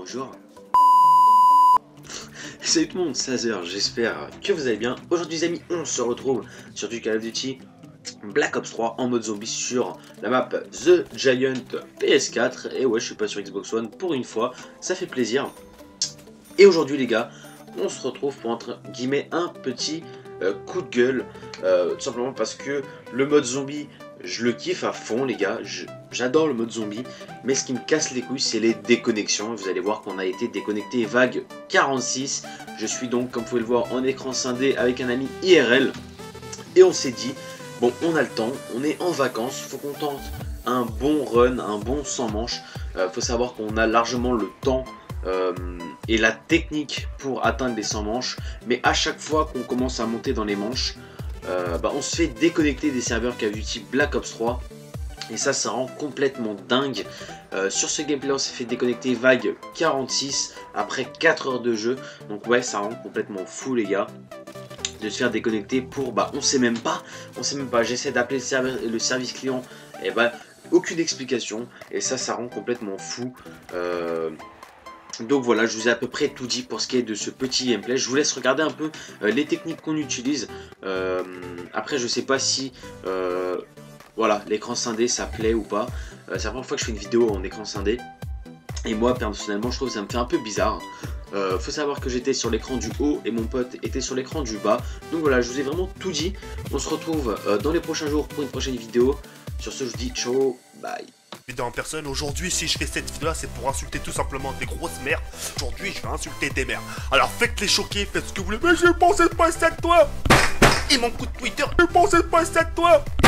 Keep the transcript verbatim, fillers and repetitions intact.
bonjour. Salut tout le monde, c'est Azer, j'espère que vous allez bien. Aujourd'hui les amis, on se retrouve sur du Call of Duty Black Ops trois en mode zombie sur la map The Giant P S quatre. Et ouais, je suis pas sur Xbox One pour une fois, ça fait plaisir. Et aujourd'hui les gars, on se retrouve pour entre guillemets un petit euh, coup de gueule. euh, Tout simplement parce que le mode zombie, je le kiffe à fond les gars, j'adore le mode zombie, mais ce qui me casse les couilles c'est les déconnexions. Vous allez voir qu'on a été déconnecté vague quarante-six. Je suis donc, comme vous pouvez le voir, en écran scindé avec un ami I R L. Et on s'est dit, bon on a le temps, on est en vacances, faut qu'on tente un bon run, un bon cent manches. euh, Faut savoir qu'on a largement le temps euh, et la technique pour atteindre les cent manches. Mais à chaque fois qu'on commence à monter dans les manches, Euh, bah, on se fait déconnecter des serveurs Call of Duty Black Ops trois. Et ça, ça rend complètement dingue. euh, Sur ce gameplay, on s'est fait déconnecter vague quarante-six après quatre heures de jeu. Donc ouais, ça rend complètement fou les gars de se faire déconnecter pour, bah on sait même pas. On sait même pas, j'essaie d'appeler le, le service client. Et bah, aucune explication. Et ça, ça rend complètement fou. euh, Donc voilà, je vous ai à peu près tout dit pour ce qui est de ce petit gameplay. Je vous laisse regarder un peu euh, les techniques qu'on utilise. Euh, après, je sais pas si euh, voilà, l'écran scindé ça plaît ou pas. Euh, c'est la première fois que je fais une vidéo en écran scindé. Et moi, personnellement, je trouve que ça me fait un peu bizarre. Euh, faut savoir que j'étais sur l'écran du haut et mon pote était sur l'écran du bas. Donc voilà, je vous ai vraiment tout dit. On se retrouve euh, dans les prochains jours pour une prochaine vidéo. Sur ce, je vous dis ciao, bye. Vidéo en personne, aujourd'hui si je fais cette vidéo là c'est pour insulter tout simplement des grosses mères. Aujourd'hui je vais insulter des mères. Alors faites les choquer, faites ce que vous voulez. Mais je pensais pas ça de toi. Et mon coup de Twitter, je pensais pas ça de toi.